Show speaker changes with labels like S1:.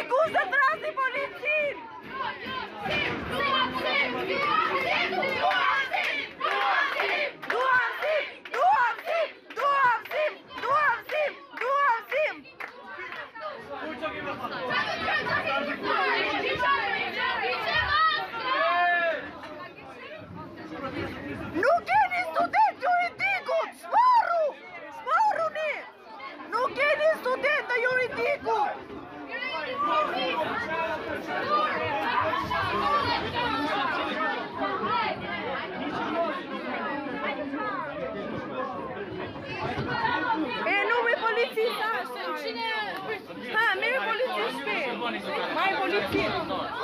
S1: Scusa, trasi polițin! Nu geni student juridiku! Svaru! Svaru ni! Nu geni student juridiku! Nu mi polițist asta! Ha, mi polițist pe! Mai polițist!